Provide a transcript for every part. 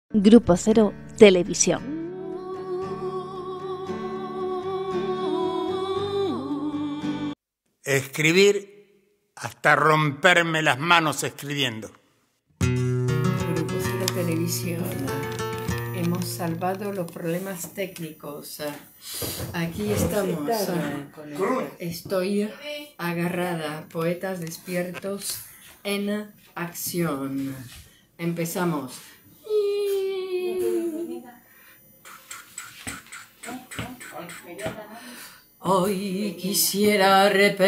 Grupo Cero Televisión. Escribir hasta romperme las manos escribiendo. Grupo Cero Televisión. Hemos salvado los problemas técnicos. Aquí estamos. Estoy agarrada. Poetas despiertos en acción. Empezamos. Hoy quisiera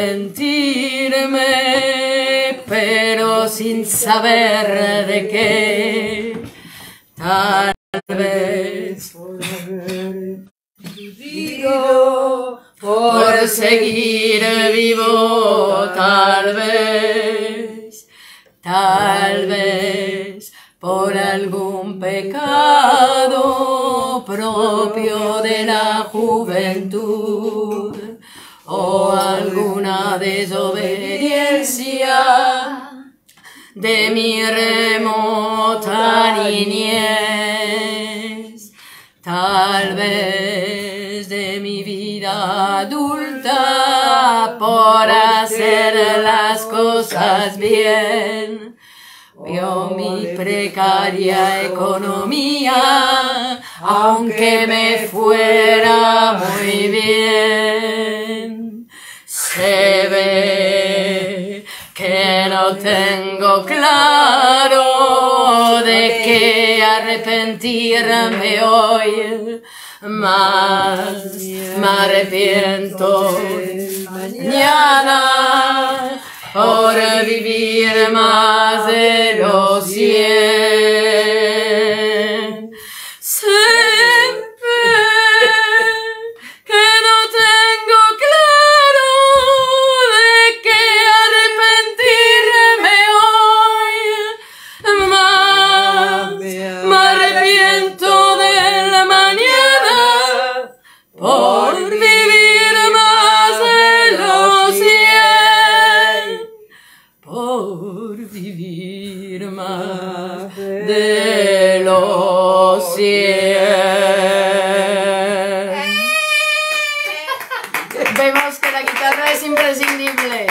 arrepentirme, pero sin saber de qué. Tal vez por haber vivido, por seguir vivo, tal vez por algún pecado propio de la juventud o alguna desobediencia de mi remota niñez, tal vez de mi vida adulta por hacer las cosas bien. Vio mi precaria economía, aunque me fuera muy bien. Se ve que no tengo claro de qué arrepentirme hoy, más me arrepiento mañana por vivir más de los 100. Se ve que no tengo claro de qué arrepentirme hoy, más me arrepiento del mañana por vivir más de los 100. Por vivir más de los 100. Vemos que la guitarra es imprescindible.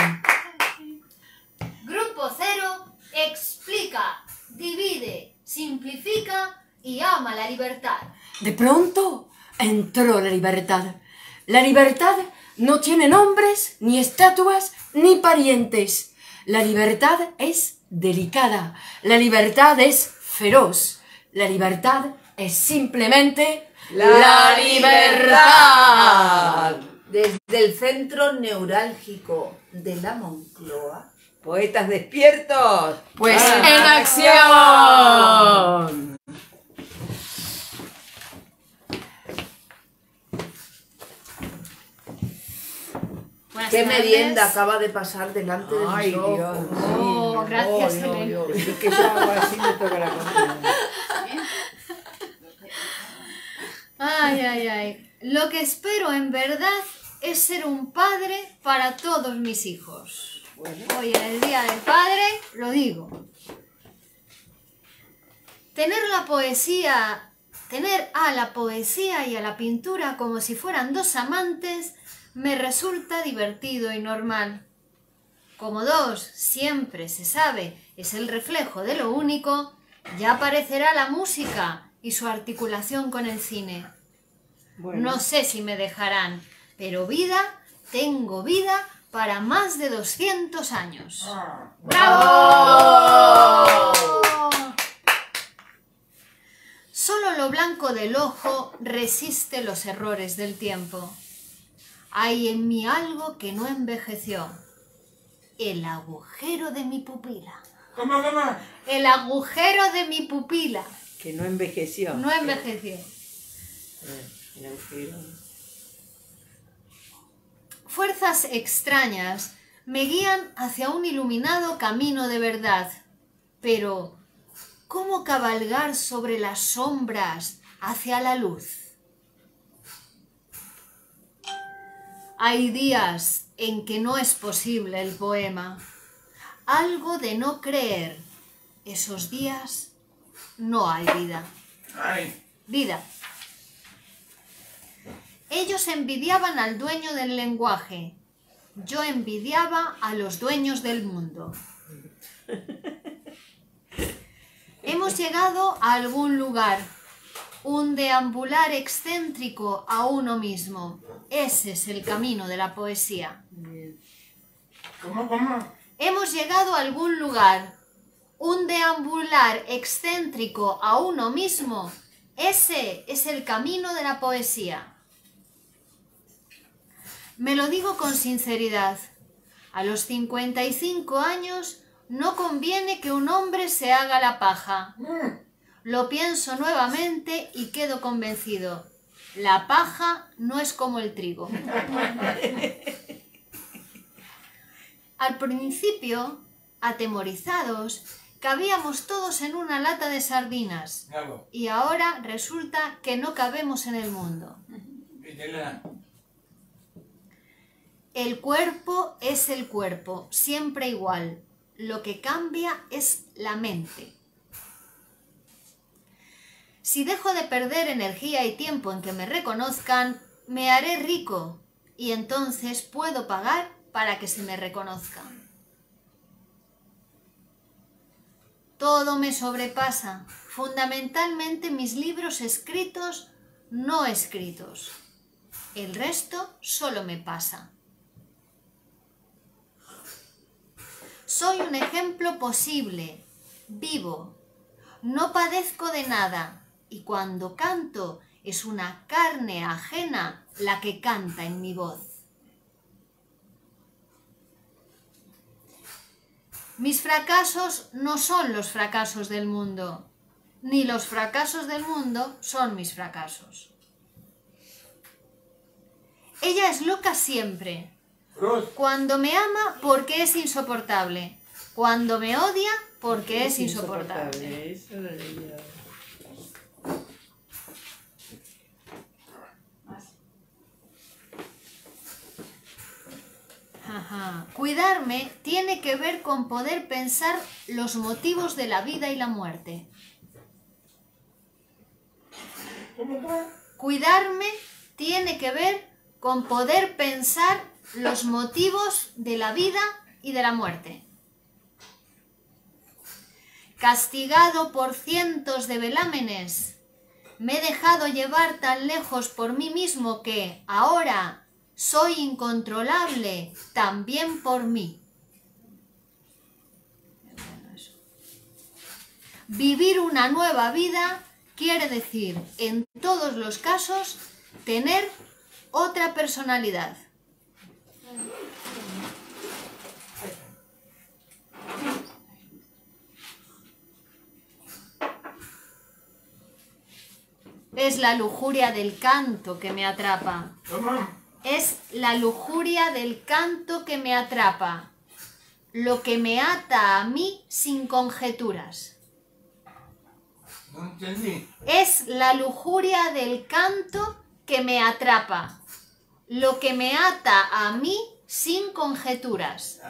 Grupo Cero explica, divide, simplifica y ama la libertad. De pronto entró la libertad. La libertad no tiene nombres, ni estatuas, ni parientes. La libertad es delicada, la libertad es feroz, la libertad es simplemente la libertad. Desde el centro neurálgico de la Moncloa, Poetas despiertos. Pues en acción. Buenas qué tardes. merienda acaba de pasar delante de mis ojos. Dios. Oh, gracias, Helen. Es que yo hago así me toca la comida. Ay, ay, ay. Lo que espero en verdad es ser un padre para todos mis hijos. Hoy en el Día del Padre lo digo. Tener a la poesía y a la pintura como si fueran dos amantes me resulta divertido y normal. Como dos siempre se sabe es el reflejo de lo único, ya aparecerá la música y su articulación con el cine. No sé si me dejarán, pero tengo vida para más de 200 años. ¡Bravo! Solo lo blanco del ojo resiste los errores del tiempo. Hay en mí algo que no envejeció. El agujero de mi pupila. ¿Cómo? El agujero de mi pupila. Que no envejeció. No envejeció. El agujero. Fuerzas extrañas me guían hacia un iluminado camino de verdad. Pero, ¿cómo cabalgar sobre las sombras hacia la luz? Hay días en que no es posible el poema. Algo de no creer. Esos días no hay vida. Ay, Vida. Ellos envidiaban al dueño del lenguaje. Yo envidiaba a los dueños del mundo. Hemos llegado a algún lugar, un deambular excéntrico a uno mismo. Ese es el camino de la poesía. ¿Cómo? Hemos llegado a algún lugar, un deambular excéntrico a uno mismo. Ese es el camino de la poesía. Me lo digo con sinceridad. A los 55 años no conviene que un hombre se haga la paja. Lo pienso nuevamente y quedo convencido. La paja no es como el trigo. Al principio, atemorizados, cabíamos todos en una lata de sardinas. Bravo. Y ahora resulta que no cabemos en el mundo. Videla. El cuerpo es el cuerpo, siempre igual. Lo que cambia es la mente. Si dejo de perder energía y tiempo en que me reconozcan, me haré rico y entonces puedo pagar para que se me reconozca. Todo me sobrepasa, fundamentalmente mis libros escritos, no escritos. El resto solo me pasa. Soy un ejemplo posible, vivo. No padezco de nada y cuando canto es una carne ajena la que canta en mi voz. Mis fracasos no son los fracasos del mundo, ni los fracasos del mundo son mis fracasos. Ella es loca siempre. Cuando me ama, porque es insoportable. Cuando me odia, porque es insoportable. Eso lo leí yo. Ajá. Cuidarme tiene que ver con poder pensar los motivos de la vida y la muerte. Cuidarme tiene que ver con poder pensar los motivos de la vida y de la muerte. Castigado por cientos de velámenes, me he dejado llevar tan lejos por mí mismo que ahora soy incontrolable también por mí. Vivir una nueva vida quiere decir, en todos los casos, tener otra personalidad. Es la lujuria del canto que me atrapa. Es la lujuria del canto que me atrapa. Lo que me ata a mí sin conjeturas. No entendí. Es la lujuria del canto que me atrapa. Lo que me ata a mí sin conjeturas.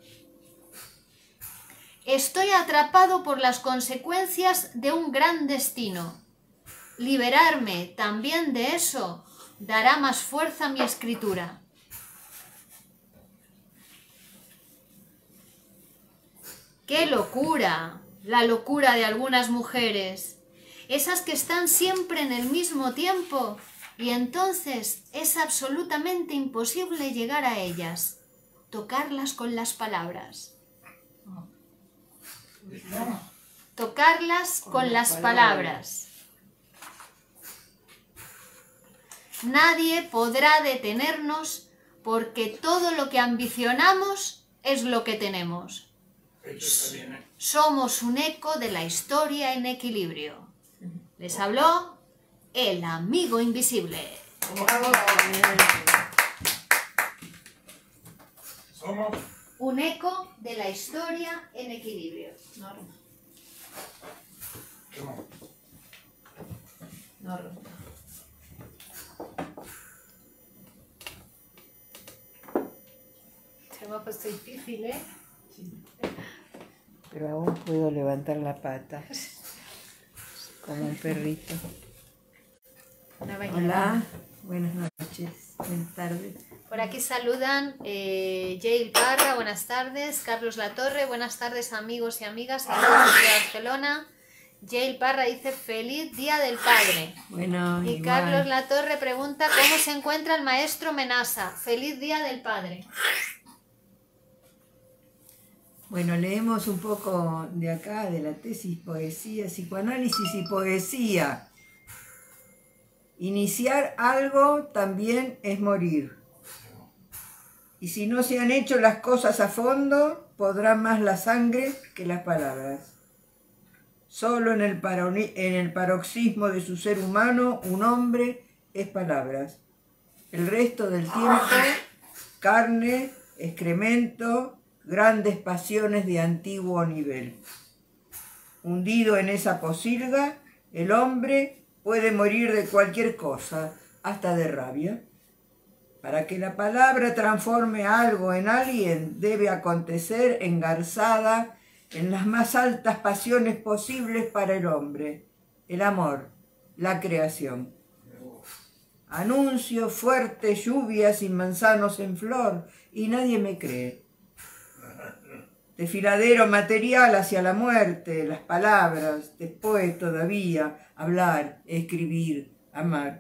Estoy atrapado por las consecuencias de un gran destino. Liberarme también de eso dará más fuerza a mi escritura. ¡Qué locura! La locura de algunas mujeres. Esas que están siempre en el mismo tiempo y entonces es absolutamente imposible llegar a ellas, tocarlas con las palabras. Tocarlas con las palabras. Nadie podrá detenernos porque todo lo que ambicionamos es lo que tenemos. Somos un eco de la historia en equilibrio. Les habló el amigo invisible. Somos Un eco de la historia en equilibrio. Se me ha puesto difícil, ¿eh? Pero aún puedo levantar la pata. como un perrito. Una bañera. Hola, buenas noches, buenas tardes. Por aquí saludan Jail Parra, buenas tardes. Carlos Latorre, buenas tardes amigos y amigas. Saludos desde Barcelona. Jail Parra dice feliz Día del Padre. Bueno, Y igual. Carlos Latorre pregunta cómo se encuentra el maestro Menasa. Feliz Día del Padre. Bueno, leemos un poco de acá, de la tesis Poesía, Psicoanálisis y Poesía. Iniciar algo también es morir. Y si no se han hecho las cosas a fondo, podrá más la sangre que las palabras. Solo en el paroxismo de su ser humano, un hombre es palabras. El resto del tiempo, carne, excremento, grandes pasiones de antiguo nivel. Hundido en esa posilga, el hombre puede morir de cualquier cosa, hasta de rabia. Para que la palabra transforme algo en alguien, debe acontecer engarzada en las más altas pasiones posibles para el hombre, el amor, la creación. Anuncio fuertes lluvias y manzanos en flor, y nadie me cree. Desfiladero material hacia la muerte, las palabras, después todavía hablar, escribir, amar.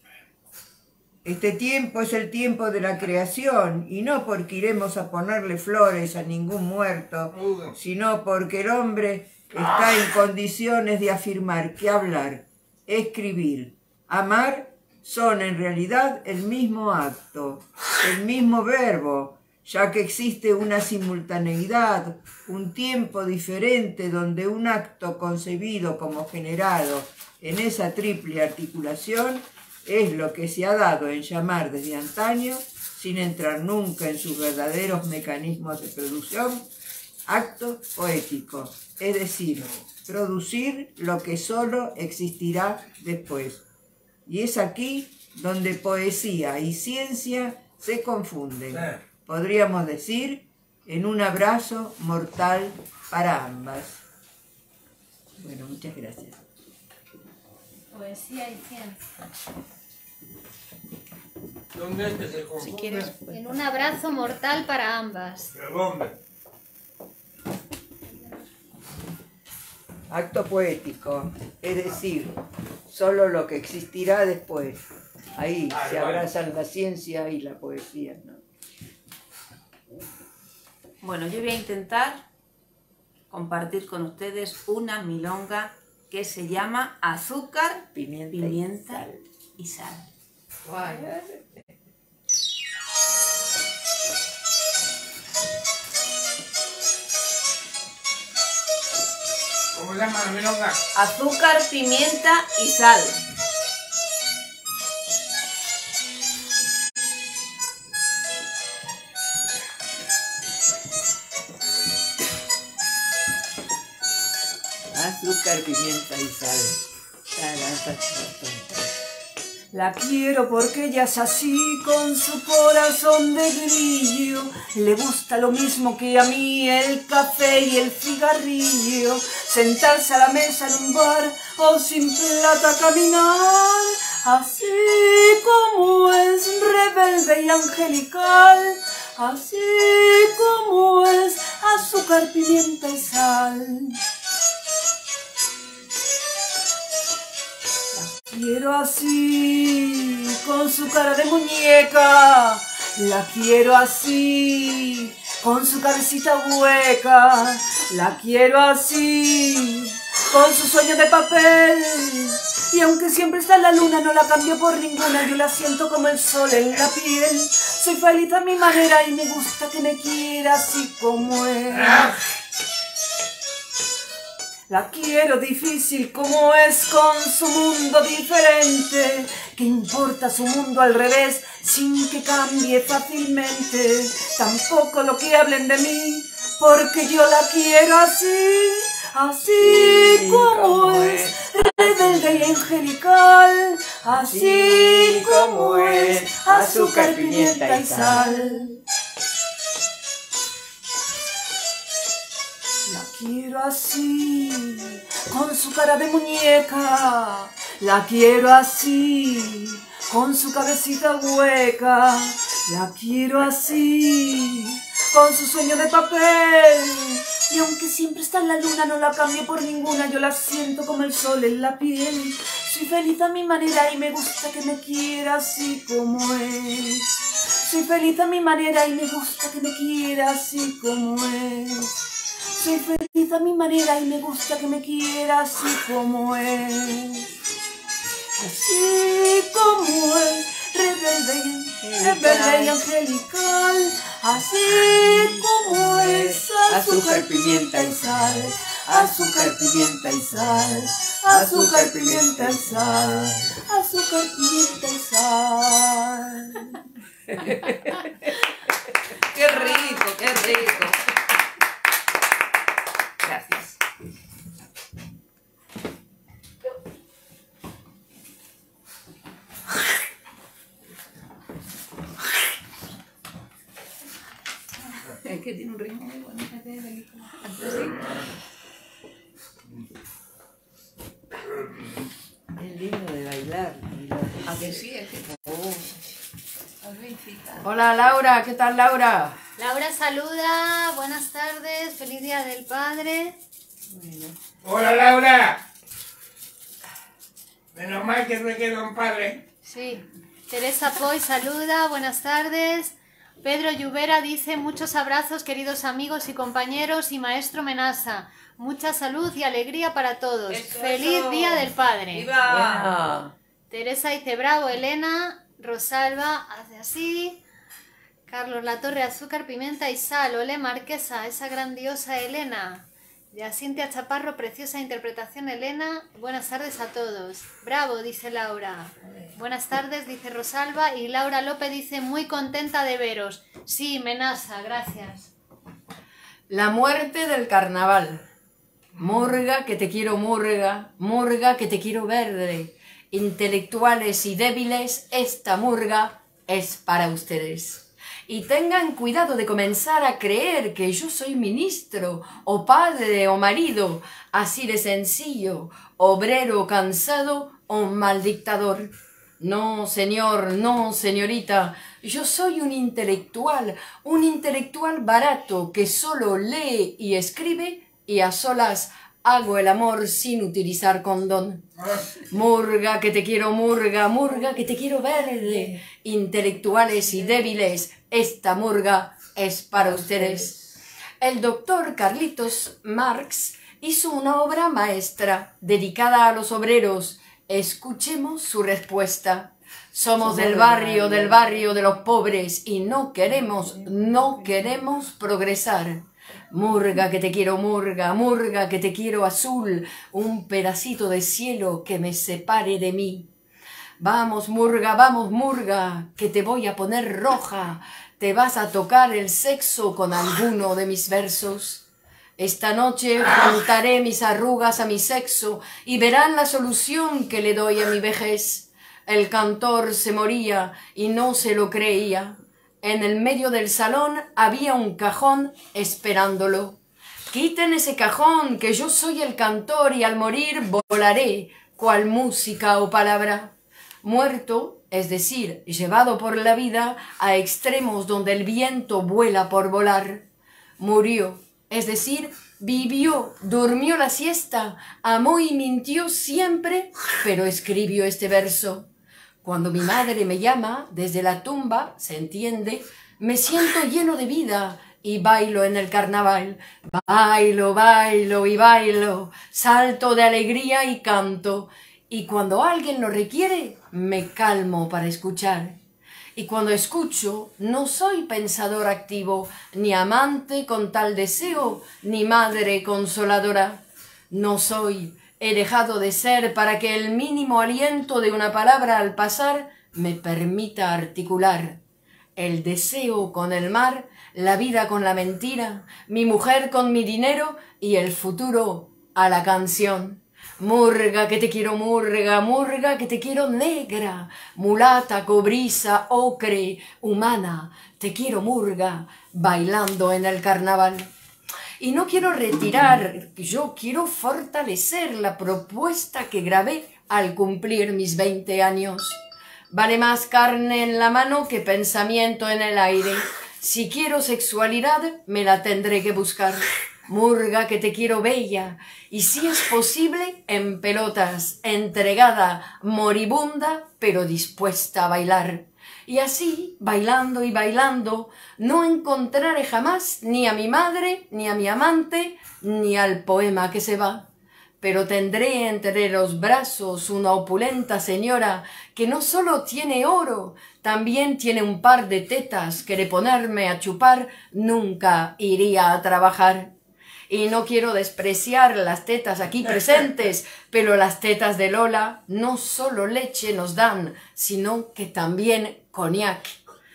Este tiempo es el tiempo de la creación, y no porque iremos a ponerle flores a ningún muerto, sino porque el hombre está en condiciones de afirmar que hablar, escribir, amar son en realidad el mismo acto, el mismo verbo, ya que existe una simultaneidad, un tiempo diferente donde un acto concebido como generado en esa triple articulación es lo que se ha dado en llamar desde antaño, sin entrar nunca en sus verdaderos mecanismos de producción, acto poético, es decir, producir lo que solo existirá después. Y es aquí donde poesía y ciencia se confunden. Podríamos decir, en un abrazo mortal para ambas. Bueno, muchas gracias. Poesía y ciencia. ¿Dónde es que se confunde? Si quieres, pues. En un abrazo mortal para ambas. ¿Pero dónde? Acto poético, es decir, solo lo que existirá después. Ahí se abrazan la ciencia y la poesía, ¿no? Bueno, yo voy a intentar compartir con ustedes una milonga que se llama Azúcar, Pimienta y Sal. ¿Cómo se llama la milonga? Azúcar, pimienta y sal. Azúcar, pimienta y sal. La quiero porque ella es así, con su corazón de grillo. Le gusta lo mismo que a mí, el café y el cigarrillo. Sentarse a la mesa en un bar o sin plata caminar. Así como es rebelde y angelical. Así como es azúcar, pimienta y sal. Quiero así, con su cara de muñeca. La quiero así, con su cabecita hueca. La quiero así, con su sueño de papel. Y aunque siempre está en la luna, no la cambio por ninguna. Yo la siento como el sol en la piel. Soy feliz a mi manera y me gusta que me quiera así como es. La quiero difícil como es, con su mundo diferente. ¿Qué importa su mundo al revés sin que cambie fácilmente? Tampoco lo que hablen de mí, porque yo la quiero así. Así como es, rebelde y angelical. Así como es, azúcar, pimienta y sal. quiero así, con su cara de muñeca. La quiero así, con su cabecita hueca. La quiero así, con su sueño de papel. Y aunque siempre está en la luna, no la cambio por ninguna. Yo la siento como el sol en la piel. Soy feliz a mi manera y me gusta que me quiera así como es. Soy feliz a mi manera y me gusta que me quiera así como es. Soy feliz a mi manera y me gusta que me quiera así como es. Así como es, rebelde y angelical. Así como es, azúcar, pimienta y sal. Azúcar, pimienta y sal. Azúcar, pimienta y sal. Azúcar, pimienta y sal. ¡Qué rico, qué rico! Gracias. Es que tiene un ritmo muy bueno. Es lindo de bailar. ¿A que sí? Es que... Hola Laura, ¿qué tal Laura? Laura saluda, buenas tardes, feliz día del padre. ¡Hola, Laura! Menos mal que no quedó un padre. Sí. Teresa Poy saluda, buenas tardes. Pedro Lluvera dice muchos abrazos queridos amigos y compañeros y maestro Menasa. Mucha salud y alegría para todos. Eso, ¡Feliz eso. día del padre! ¡Viva! Teresa dice bravo, Elena. Rosalba hace así. Carlos Latorre, azúcar, pimienta y sal. Ole Marquesa, esa grandiosa Elena. Yacintia Chaparro, preciosa interpretación Elena. Buenas tardes a todos. Bravo, dice Laura. Buenas tardes, dice Rosalba. Y Laura López dice muy contenta de veros. Sí, Menasa, gracias. La muerte del carnaval. Murga, que te quiero murga. Murga, que te quiero verde. Intelectuales y débiles, esta murga es para ustedes. Y tengan cuidado de comenzar a creer que yo soy ministro, o padre, o marido, así de sencillo, obrero cansado, o mal dictador. No, señor, no, señorita, yo soy un intelectual barato que solo lee y escribe y a solas hago el amor sin utilizar condón. Murga, que te quiero murga, murga, que te quiero verde. Intelectuales y débiles, esta murga es para ustedes. El doctor Carlitos Marx hizo una obra maestra dedicada a los obreros. Escuchemos su respuesta. Somos del barrio de los pobres y no queremos progresar. Murga, que te quiero murga, murga, que te quiero azul, un pedacito de cielo que me separe de mí. Vamos, murga, que te voy a poner roja, te vas a tocar el sexo con alguno de mis versos. Esta noche juntaré mis arrugas a mi sexo y verán la solución que le doy a mi vejez. El cantor se moría y no se lo creía. En el medio del salón había un cajón esperándolo. Quiten ese cajón, que yo soy el cantor y al morir volaré, cual música o palabra. Muerto, es decir, llevado por la vida a extremos donde el viento vuela por volar. Murió, es decir, vivió, durmió la siesta, amó y mintió siempre, pero escribió este verso. Cuando mi madre me llama desde la tumba, se entiende, me siento lleno de vida y bailo en el carnaval. Bailo, bailo y bailo, salto de alegría y canto. Y cuando alguien lo requiere, me calmo para escuchar. Y cuando escucho, no soy pensador activo, ni amante con tal deseo, ni madre consoladora. No soy... He dejado de ser para que el mínimo aliento de una palabra al pasar me permita articular. El deseo con el mar, la vida con la mentira, mi mujer con mi dinero y el futuro a la canción. Murga, que te quiero murga, murga, que te quiero negra, mulata, cobriza, ocre, humana, te quiero murga, bailando en el carnaval. Y no quiero retirar, yo quiero fortalecer la propuesta que grabé al cumplir mis 20 años. Vale más carne en la mano que pensamiento en el aire. Si quiero sexualidad, me la tendré que buscar. Murga, que te quiero bella, y si es posible, en pelotas, entregada, moribunda, pero dispuesta a bailar. Y así, bailando y bailando, no encontraré jamás ni a mi madre, ni a mi amante, ni al poema que se va. Pero tendré entre los brazos una opulenta señora que no solo tiene oro, también tiene un par de tetas que de ponerme a chupar nunca iría a trabajar. Y no quiero despreciar las tetas aquí presentes, pero las tetas de Lola no solo leche nos dan, sino que también coñac.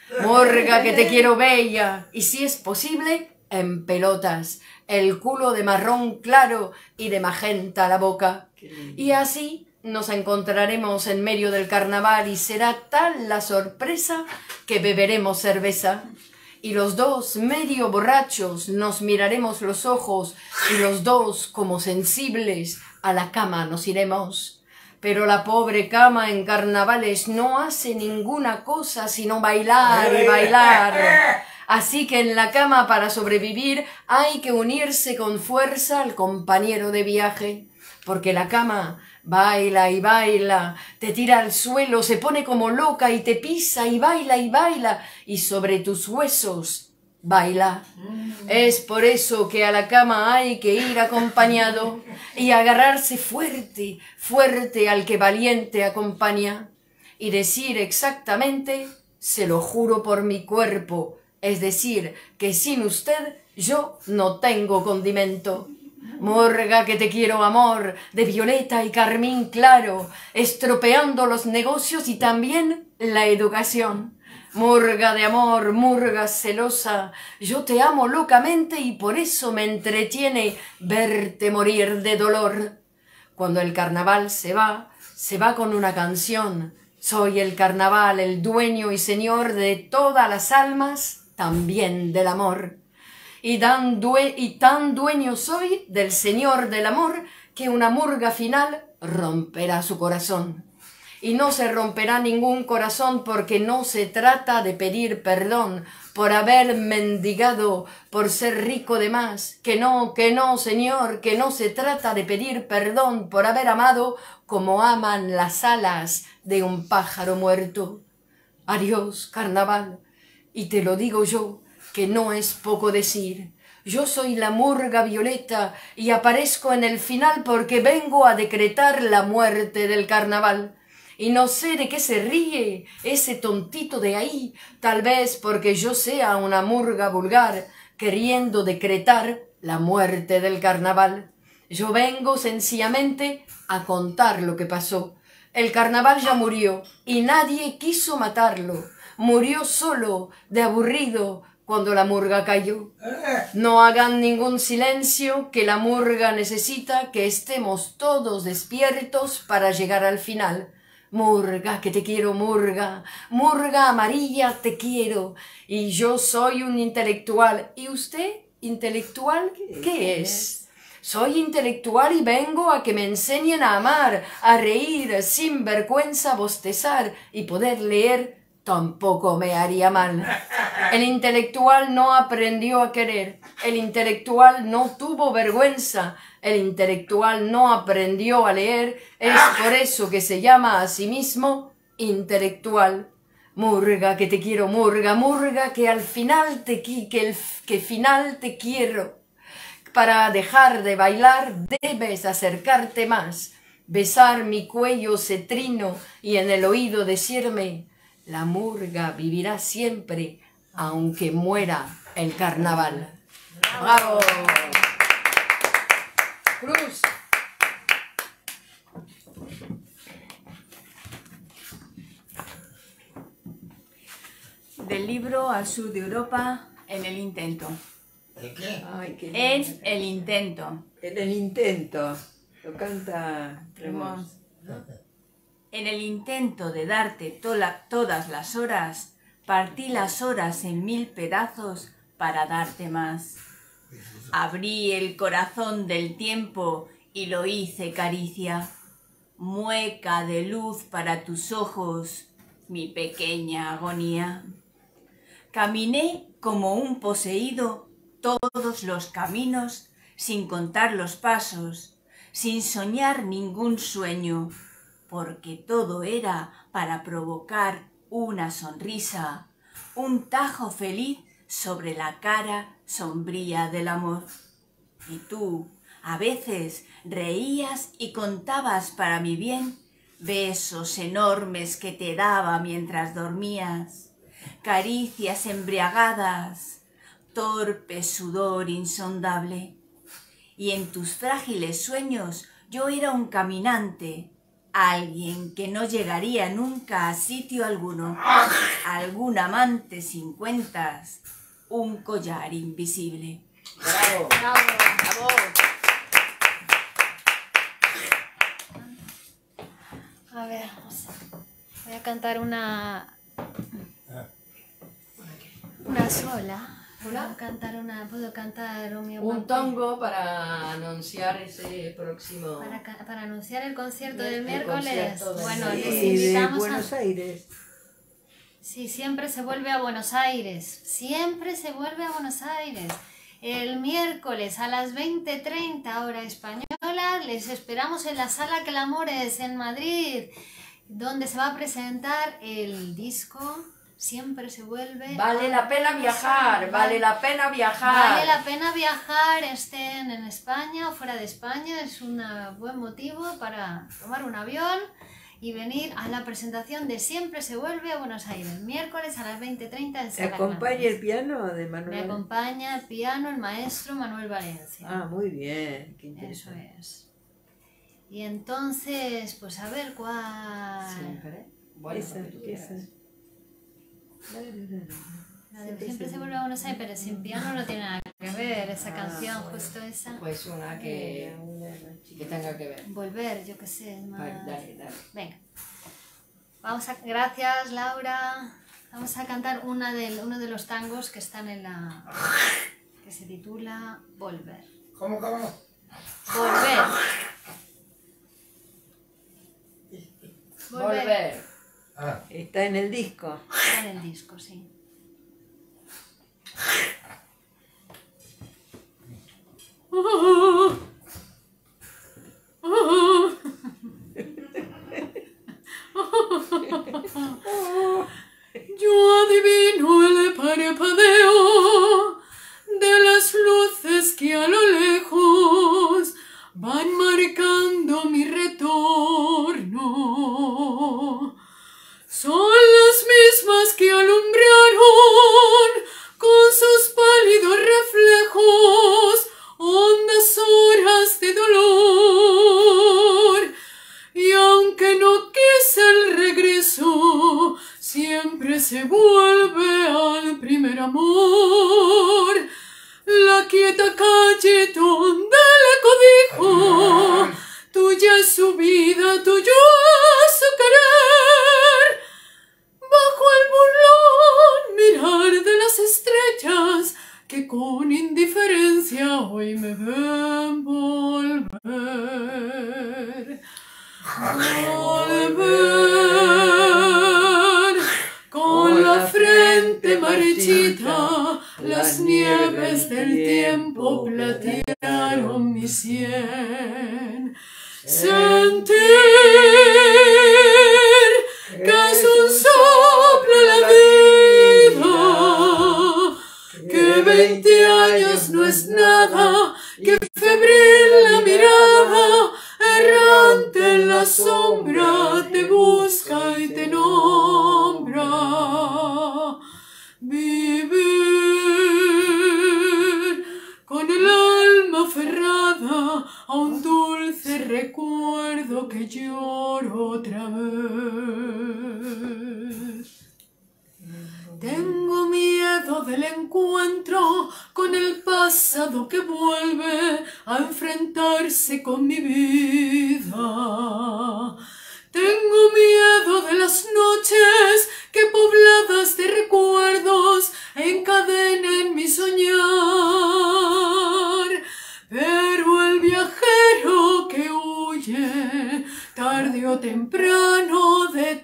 Murga, que te quiero bella, y si es posible, en pelotas, el culo de marrón claro y de magenta la boca. Y así nos encontraremos en medio del carnaval y será tal la sorpresa que beberemos cerveza. Y los dos, medio borrachos, nos miraremos los ojos y los dos, como sensibles, a la cama nos iremos. Pero la pobre cama en carnavales no hace ninguna cosa sino bailar y bailar. Así que en la cama para sobrevivir hay que unirse con fuerza al compañero de viaje. Porque la cama baila y baila, te tira al suelo, se pone como loca y te pisa y baila y sobre tus huesos baila. Es por eso que a la cama hay que ir acompañado y agarrarse fuerte, fuerte al que valiente acompaña y decir exactamente, se lo juro por mi cuerpo, es decir, que sin usted yo no tengo condimento. Murga, que te quiero amor, de violeta y carmín claro, estropeando los negocios y también la educación. Murga de amor, murga celosa, yo te amo locamente y por eso me entretiene verte morir de dolor. Cuando el carnaval se va con una canción. Soy el carnaval, el dueño y señor de todas las almas, también del amor. Y tan dueño soy del señor del amor que una murga final romperá su corazón. Y no se romperá ningún corazón porque no se trata de pedir perdón por haber mendigado, por ser rico de más. Que no, señor, que no se trata de pedir perdón por haber amado como aman las alas de un pájaro muerto. Adiós, carnaval, y te lo digo yo, que no es poco decir. Yo soy la murga violeta y aparezco en el final porque vengo a decretar la muerte del carnaval. Y no sé de qué se ríe ese tontito de ahí, tal vez porque yo sea una murga vulgar queriendo decretar la muerte del carnaval. Yo vengo sencillamente a contar lo que pasó. El carnaval ya murió y nadie quiso matarlo. Murió solo, de aburrido, cuando la murga cayó. No hagan ningún silencio, que la murga necesita que estemos todos despiertos para llegar al final. Murga, que te quiero, murga, murga amarilla, te quiero. Y yo soy un intelectual. ¿Y usted, intelectual, qué es? Soy intelectual y vengo a que me enseñen a amar, a reír, sin vergüenza, bostezar y poder leer. Tampoco me haría mal. El intelectual no aprendió a querer. El intelectual no tuvo vergüenza. El intelectual no aprendió a leer. Es por eso que se llama a sí mismo intelectual. Murga, que te quiero, murga, murga, que al final que final te quiero. Para dejar de bailar debes acercarte más, besar mi cuello cetrino y en el oído decirme: la murga vivirá siempre, aunque muera el carnaval. ¡Bravo! Cruz. Del libro Al sur de Europa, en el intento. ¿El qué? Ay, qué En lindo. el intento. En el intento. Lo canta Tremont. En el intento de darte todas las horas, partí las horas en 1000 pedazos para darte más. Abrí el corazón del tiempo y lo hice caricia, mueca de luz para tus ojos, mi pequeña agonía. Caminé como un poseído todos los caminos, sin contar los pasos, sin soñar ningún sueño, porque todo era para provocar una sonrisa, un tajo feliz sobre la cara sombría del amor. Y tú, a veces, reías y contabas para mi bien besos enormes que te daba mientras dormías, caricias embriagadas, torpe sudor insondable. Y en tus frágiles sueños yo era un caminante, alguien que no llegaría nunca a sitio alguno, algún amante sin cuentas, un collar invisible. ¡Bravo! Bravo. ¡Bravo! A ver, voy a cantar una sola. Puedo cantar Un tango para anunciar ese próximo... para anunciar el concierto del El miércoles. concierto del Bueno, miércoles. les Y de invitamos Buenos Aires. Sí, siempre se vuelve a Buenos Aires. Siempre se vuelve a Buenos Aires. El miércoles a las 20:30 hora española les esperamos en la Sala Clamores en Madrid, donde se va a presentar el disco Siempre se vuelve Vale a la pena Buenos viajar, Aires. vale la pena viajar. Vale la pena viajar, estén en España o fuera de España, es un buen motivo para tomar un avión y venir a la presentación de Siempre se vuelve a Buenos Aires, miércoles a las 20:30 en ¿Te Sala acompaña Clamores. el piano de Manuel? Me acompaña el piano el maestro Manuel Valencia. Ah, muy bien, qué Eso interesante. es. Y entonces, pues a ver cuál... Siempre. Bueno, Esa, lo que tú quieras. esa. La de Siempre se vuelve a Buenos Aires, pero sin piano no tiene nada que ver, esa canción, justo esa. Pues una que tenga que ver. Volver, yo qué sé, es más... Vale, dale, dale. Venga. Gracias, Laura. Vamos a cantar uno de los tangos que están en la... que se titula Volver. ¿Cómo? Volver. Volver. Ah. Está en el disco. Está en el disco, sí. Yo adivino el parpadeo de las luces que a lo lejos van marcando mi retorno. Son las mismas que alumbraron con sus pálidos reflejos hondas horas de dolor. Y aunque no quise el regreso, siempre se vuelve al primer amor. La quieta calle donde le codijo, tuya es su vida, tuyo es su querer. Bajo el burlón mirar de las estrellas que con indiferencia hoy me ven volver. Volver con la frente marchita, las nieves del tiempo platearon mi sien. Sentir que es un soplo la vida, que 20 años no es nada, que febril la mirada, errante en la sombra, te busca y te nombra. Vivir con el alma aferrada a un dulce recuerdo que lloro otra vez. Tengo miedo del encuentro con el pasado que vuelve a enfrentarse con mi vida. Tengo miedo de las noches que pobladas de recuerdos encadenen mi soñar.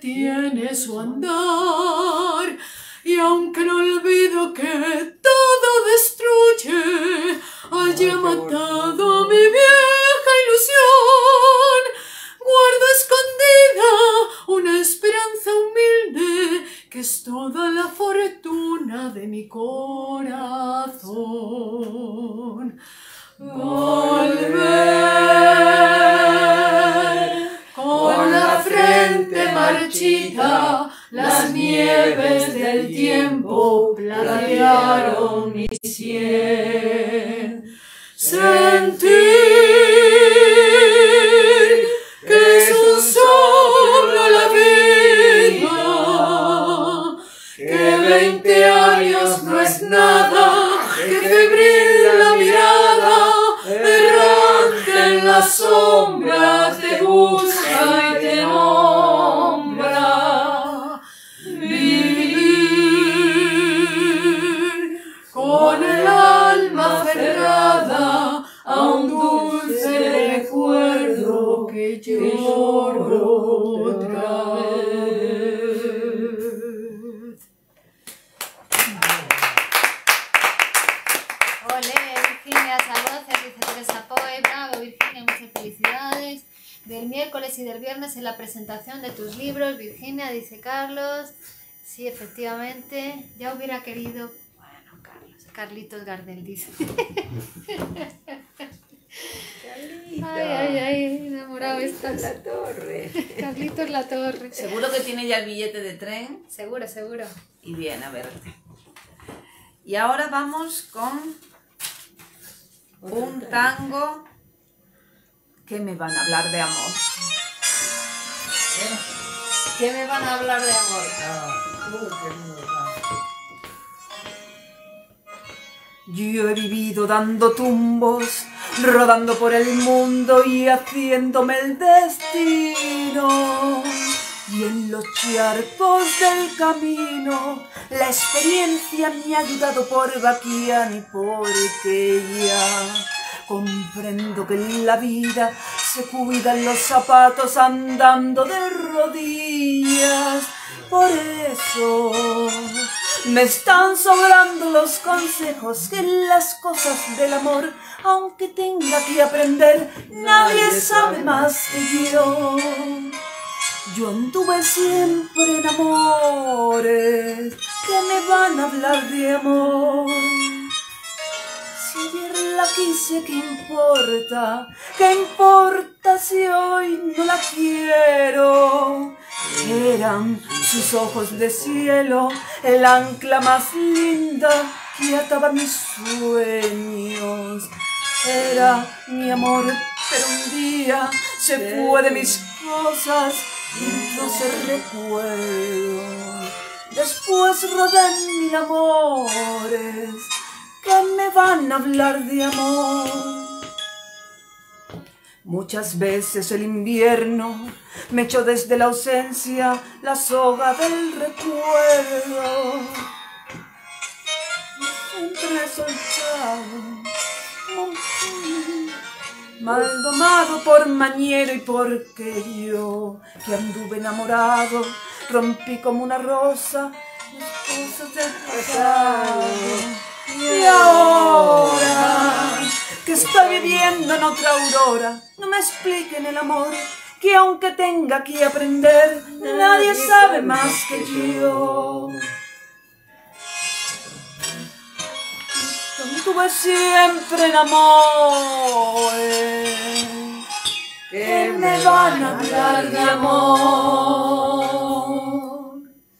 tiene su andar. Y aunque no olvido que todo destruye, haya matado mi vieja ilusión, guardo escondida una esperanza humilde que es toda la fortuna de mi corazón. Volver con la frente marchita, las nieves del tiempo platearon mi sien. Sentir que es un soplo la vida, que 20 años no es nada, que febril la mirada, errante en las sombras te busca y te nombra. Vivir con el alma aferrada a un dulce recuerdo que lloro otra vez. Olé, Virginia Sabocia, dice Teresa Poe. Bravo, Virginia, muchas felicidades. Del miércoles y del viernes en la presentación de tus libros, Virginia, dice Carlos. Sí, efectivamente, ya hubiera querido... Bueno, Carlitos Gardel dice. Ay, enamorado estás. La Torre. Carlitos La Torre. Seguro que tiene ya el billete de tren Seguro, seguro. y viene a verte. Y ahora vamos con un tango que me van a hablar de amor. ¿Qué me van a hablar de amor? Yo he vivido dando tumbos, rodando por el mundo y haciéndome el destino. Y en los charcos del camino, la experiencia me ha ayudado por vaquía ni por aquella. Comprendo que en la vida se cuidan los zapatos andando de rodillas. Por eso me están sobrando los consejos que en las cosas del amor, aunque tenga que aprender, nadie sabe más que yo. Yo anduve siempre en amores que me van a hablar de amor. Si ayer la quise, ¿qué importa? ¿Qué importa si hoy no la quiero? Eran sus ojos de cielo, el ancla más linda que ataba mis sueños. Era mi amor, pero un día se fue de mis cosas y no se recuerdo. Después rodé mil amores que me van a hablar de amor. Muchas veces el invierno me echó desde la ausencia la soga del recuerdo. Siempre he soltado, mal domado por mañero y porque yo, que anduve enamorado, rompí como una rosa las cosas del pasado. Y ahora que estoy viviendo en otra aurora, no me expliquen el amor, que aunque tenga que aprender, nadie sabe más que yo. Tuve siempre en amores que me van a hablar de amor.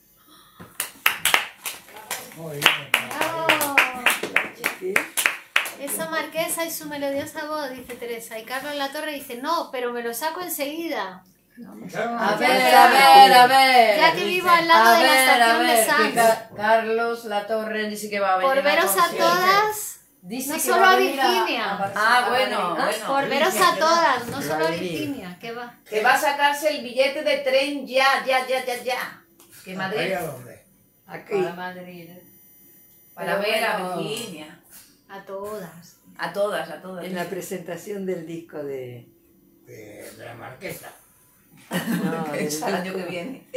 Esa marquesa y su melodiosa voz, dice Teresa. Y Carlos La Torre dice, no, pero me lo saco enseguida. A ver. Ya que vivo al lado de la estación de Sanz. Carlos La Torre dice que va a venir. Por veros a todas, Dice no que solo va a venir Virginia. bueno. Por veros a todas, no solo a Virginia. ¿Qué va? Que va a sacarse el billete de tren ya. Que Madrid. ¿A dónde? Aquí. Para Madrid. Para ver a Virginia. A todas. A todas. En la presentación del disco de De la Marquesa. No, Es al año que viene.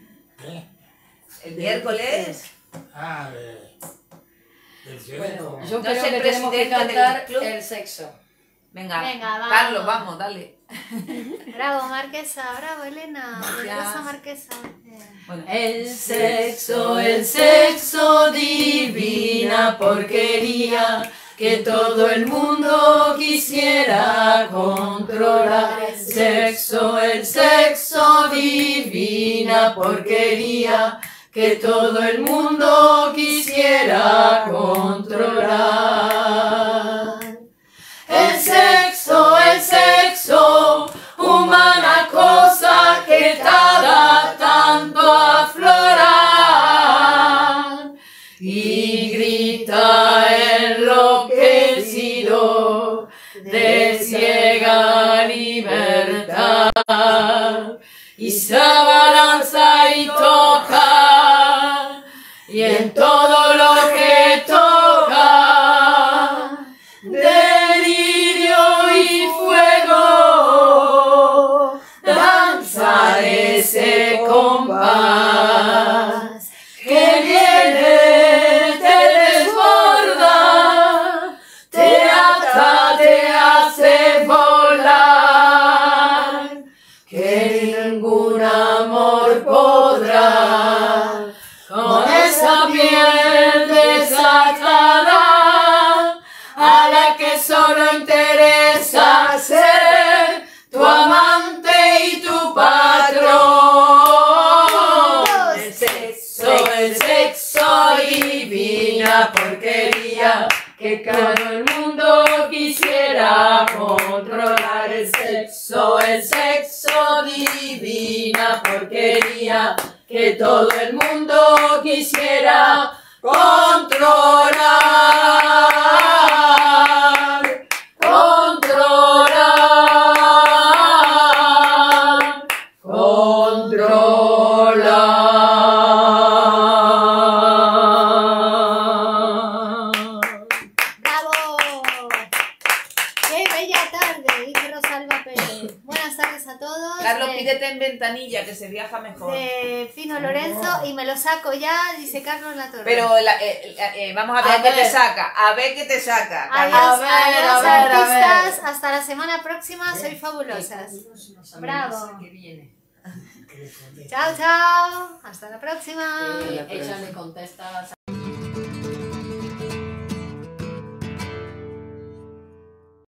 El miércoles. Ah, del Bueno, sexo. yo No creo sé, que tenemos que presidente cantar del club. el sexo. Venga, Venga, vamos. Carlos, vamos, dale. Bravo, Marquesa, bravo, Elena. Gracias. Orgullosa Marquesa. Bueno. El sexo, divina porquería que todo el mundo quisiera controlar. El sexo, divina porquería que todo el mundo quisiera controlar. El sexo, humana cosa que tarda tanto a aflorar y grita enloquecido de ciega libertad y se abalanza y toca y en todo lo que toca delirio y fuego, danza ese compás que viene, te desborda, te ata, te hace volar, que ningún amor podrá con esa piel desatada a la que solo interesa ser tu amante y tu patrón. El sexo, divina porquería que todo el mundo quisiera controlar. El sexo, divina porquería que todo el mundo quisiera controlar, controlar, controlar. ¡Bravo! ¡Qué bella tarde! Dice Rosalba Pérez. Buenas tardes a todos. Carlos, pídete en ventanilla, que se viaja mejor. De Fino Lorenzo y me lo saco ya, dice Carlos Latorre. Pero vamos a ver qué te saca. A ver qué te saca. Carlos. Adiós, ver, adiós a ver. artistas, hasta la semana próxima, sois fabulosas. Bravo. Chao, chao, hasta la próxima. Ella le contesta.